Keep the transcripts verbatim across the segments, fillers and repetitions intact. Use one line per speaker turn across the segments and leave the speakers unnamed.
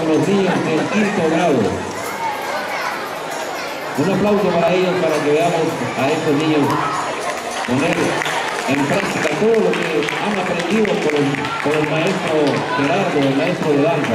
los niños del quinto grado. Un aplauso para ellos para que veamos a estos niños poner en práctica todo lo que han aprendido por el, por el maestro Gerardo, el maestro de danza.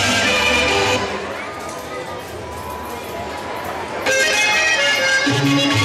Thank you.